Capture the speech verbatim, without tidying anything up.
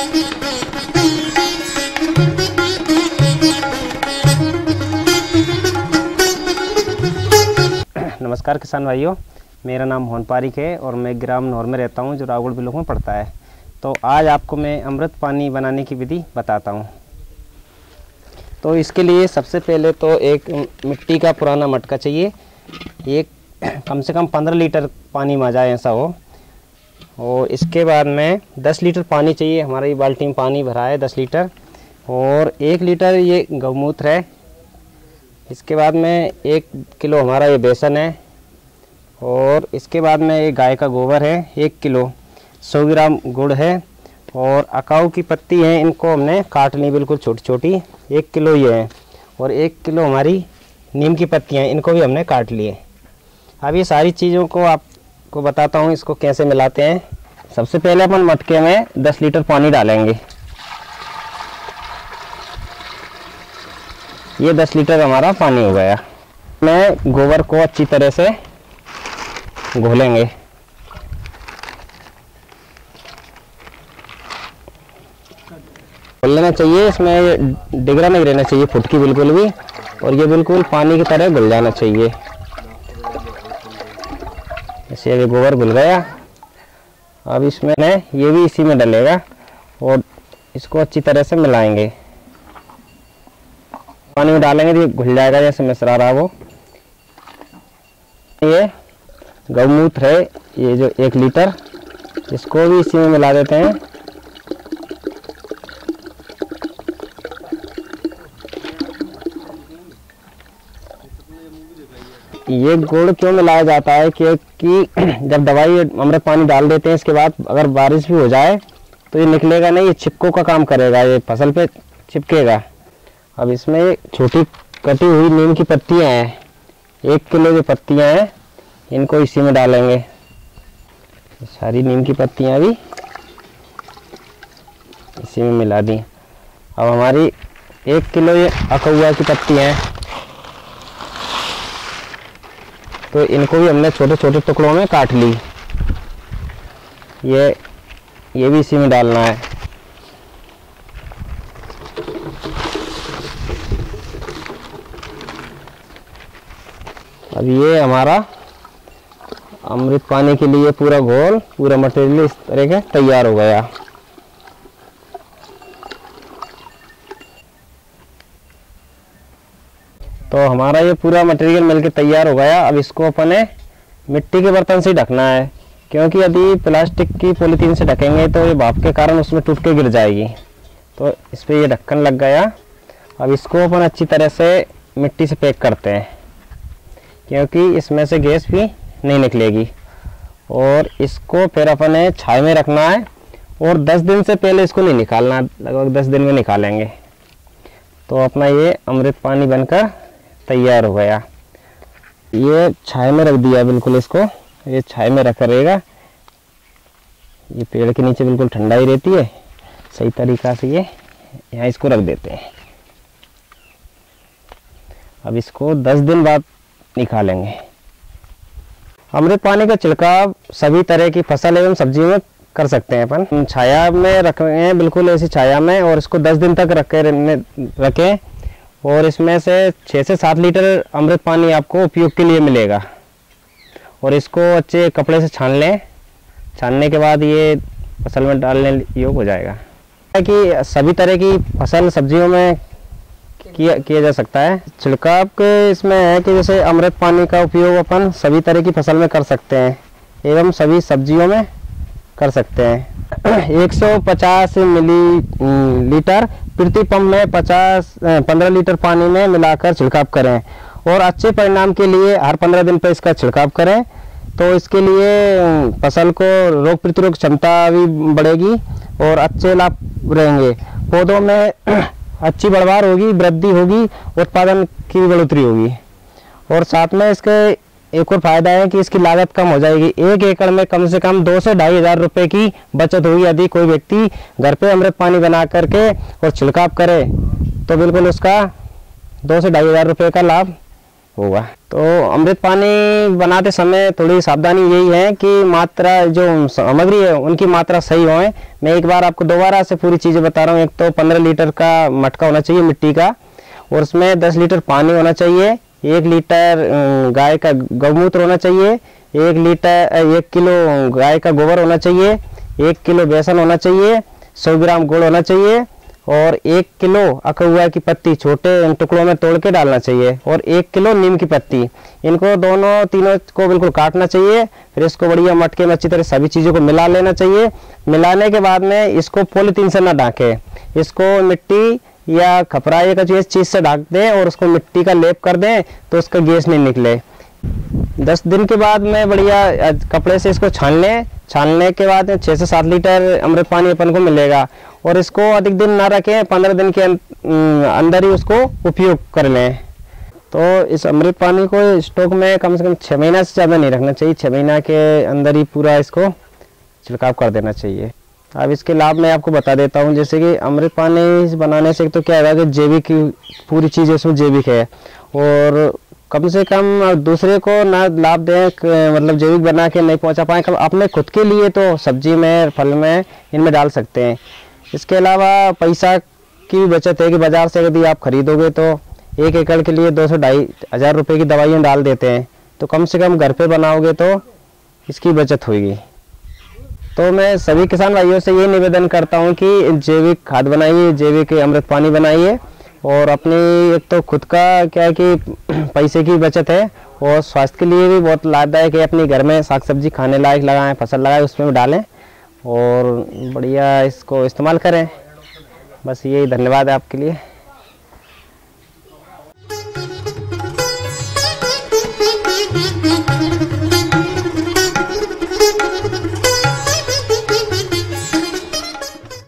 नमस्कार किसान भाइयों, मेरा नाम मोहन पारिक है और मैं ग्राम नौर में रहता हूं, जो रावगढ़ ब्लॉक में पड़ता है। तो आज आपको मैं अमृत पानी बनाने की विधि बताता हूं। तो इसके लिए सबसे पहले तो एक मिट्टी का पुराना मटका चाहिए। एक कम से कम पंद्रह लीटर पानी में जाए ऐसा हो। और इसके बाद में दस लीटर पानी चाहिए। हमारा ये बाल्टी में पानी भरा है दस लीटर। और एक लीटर ये गौमूत्र है। इसके बाद में एक किलो हमारा ये बेसन है। और इसके बाद में ये गाय का गोबर है एक किलो। सौ ग्राम गुड़ है और अकाऊ की पत्ती है, इनको हमने काट ली बिल्कुल छोटी छोटी, एक किलो ये है। और एक किलो हमारी नीम की पत्तियाँ, इनको भी हमने काट लिए। अब ये सारी चीज़ों को आपको बताता हूँ इसको कैसे मिलाते हैं। सबसे पहले अपन मटके में दस लीटर पानी डालेंगे। ये दस लीटर हमारा पानी हो गया। मैं गोबर को अच्छी तरह से घोलेंगे। घुल लेना चाहिए, इसमें डिगरा नहीं रहना चाहिए फुटकी बिल्कुल भी। और ये बिल्कुल पानी की तरह घुल जाना चाहिए। ऐसे अभी गोबर घुल गया। अब इसमें ये भी इसी में डलेगा और इसको अच्छी तरह से मिलाएंगे। पानी में डालेंगे तो घुल जाएगा जैसे मिश्रा रहा वो। ये गौमूत्र है, ये जो एक लीटर, इसको भी इसी में मिला देते हैं। ये गुड़ क्यों मिलाया जाता है क्योंकि जब दवाई अमृत पानी डाल देते हैं, इसके बाद अगर बारिश भी हो जाए तो ये निकलेगा नहीं, ये चिपको का काम करेगा, ये फसल पे चिपकेगा। अब इसमें छोटी कटी हुई नीम की पत्तियां हैं, एक किलो की पत्तियां हैं, इनको इसी में डालेंगे। सारी नीम की पत्तियां भी इसी में मिला दी। अब हमारी एक किलो ये अकौआ की पत्तियां हैं, तो इनको भी हमने छोटे छोटे टुकड़ों में काट ली। ये ये भी इसी में डालना है। अब ये हमारा अमृत पानी के लिए पूरा घोल, पूरा मटेरियल इस तरह के तैयार हो गया। तो हमारा ये पूरा मटेरियल मिलके तैयार हो गया। अब इसको अपने मिट्टी के बर्तन से ढकना है, क्योंकि यदि प्लास्टिक की पॉलीथीन से ढकेंगे तो ये भाप के कारण उसमें टूट के गिर जाएगी। तो इस पर ये ढक्कन लग गया। अब इसको अपन अच्छी तरह से मिट्टी से पैक करते हैं, क्योंकि इसमें से गैस भी नहीं निकलेगी। और इसको फिर अपने छाया में रखना है और दस दिन से पहले इसको नहीं निकालना, लगभग दस दिन में निकालेंगे। तो अपना ये अमृत पानी बनकर तैयार हो गया। ये छाया में रख दिया बिल्कुल, इसको ये छाया में रखा रहेगा। ये पेड़ के नीचे बिल्कुल ठंडा ही रहती है। सही तरीक़ा से ये यहाँ इसको रख देते हैं। अब इसको दस दिन बाद निकालेंगे। अमृत पानी का छिड़काव सभी तरह की फसल एवं सब्जियों में कर सकते हैं अपन। छाया में रखे हैं, बिल्कुल ऐसी छाया में, और इसको दस दिन तक रखे रखें। और इसमें से छः से सात लीटर अमृत पानी आपको उपयोग के लिए मिलेगा। और इसको अच्छे कपड़े से छान लें। छानने के बाद ये फसल में डालने योग्य हो जाएगा। कि सभी तरह की फसल सब्जियों में किया किया जा सकता है। छिड़काव के इसमें है कि जैसे अमृत पानी का उपयोग अपन सभी तरह की फसल में कर सकते हैं एवं सभी सब्जियों में कर सकते हैं। एक सौ पचास मिली लीटर प्रति पंप में पचास पंद्रह लीटर पानी में मिलाकर छिड़काव करें। और अच्छे परिणाम के लिए हर पंद्रह दिन पर इसका छिड़काव करें। तो इसके लिए फसल को रोग प्रतिरोधक क्षमता भी बढ़ेगी और अच्छे लाभ रहेंगे। पौधों में अच्छी बढ़वार होगी, वृद्धि होगी, उत्पादन की बढ़ोतरी होगी। और साथ में इसके एक और फायदा है कि इसकी लागत कम हो जाएगी। एक एकड़ में कम से कम दो से ढाई हजार रुपये की बचत होगी यदि कोई व्यक्ति घर पे अमृत पानी बना करके और छिड़काव करे, तो बिल्कुल उसका दो से ढाई हजार रुपये का लाभ होगा। तो अमृत पानी बनाते समय थोड़ी सावधानी यही है कि मात्रा जो सामग्री है उनकी मात्रा सही होए। मैं एक बार आपको दोबारा से पूरी चीज़ें बता रहा हूँ। एक तो पंद्रह लीटर का मटका होना चाहिए मिट्टी का, और उसमें दस लीटर पानी होना चाहिए, एक लीटर गाय का गौमूत्र होना चाहिए, एक लीटर एक किलो गाय का गोबर होना चाहिए, एक किलो बेसन होना चाहिए, सौ ग्राम गुड़ होना चाहिए, और एक किलो अकहुआ की पत्ती छोटे टुकड़ों में तोड़ के डालना चाहिए, और एक किलो नीम की पत्ती। इनको दोनों तीनों को बिल्कुल काटना चाहिए। फिर इसको बढ़िया मटके में अच्छी तरह सभी चीज़ों को मिला लेना चाहिए। मिलाने के बाद में इसको पॉलीथीन से ना ढाकें, इसको मिट्टी या खपरा या कुछ इस चीज़ से ढक दें और उसको मिट्टी का लेप कर दें तो उसका गैस नहीं निकले। दस दिन के बाद में बढ़िया कपड़े से इसको छान लें। छानने के बाद छः से सात लीटर अमृत पानी अपन को मिलेगा, और इसको अधिक दिन ना रखें, पंद्रह दिन के अंदर ही उसको उपयोग कर लें। तो इस अमृत पानी को स्टॉक में कम से कम छः महीना से ज़्यादा नहीं रखना चाहिए। छः महीना के अंदर ही पूरा इसको छिड़काव कर देना चाहिए। अब इसके लाभ मैं आपको बता देता हूँ। जैसे कि अमृत पानी बनाने से तो क्या है कि जैविक पूरी चीज़ उसमें जैविक है, और कम से कम दूसरे को ना लाभ दें, मतलब जैविक बना के नहीं पहुंचा पाए, अपने खुद के लिए तो सब्जी में फल में इनमें डाल सकते हैं। इसके अलावा पैसा की भी बचत है कि बाज़ार से यदि आप खरीदोगे तो एक एकड़ के लिए दो सौ ढाई हज़ार रुपये की दवाइयाँ डाल देते हैं, तो कम से कम घर पे बनाओगे तो इसकी बचत होगी। तो मैं सभी किसान भाइयों से ये निवेदन करता हूँ कि जैविक खाद बनाइए, जैविक अमृत पानी बनाइए, और अपनी एक तो खुद का क्या है कि पैसे की बचत है, और स्वास्थ्य के लिए भी बहुत लाभदायक है। अपने घर में साग सब्जी खाने लायक लगाएं, फसल लगाएं, उसमें भी डालें और बढ़िया इसको इस्तेमाल करें। बस यही, धन्यवाद है आपके लिए।